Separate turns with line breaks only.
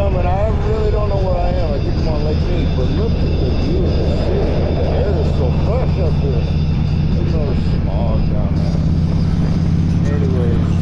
am, and I really don't know where I am. I think I'm on Lake Mead, but look at the view of the city. The air is so fresh up here. There's no smog down there. Anyways.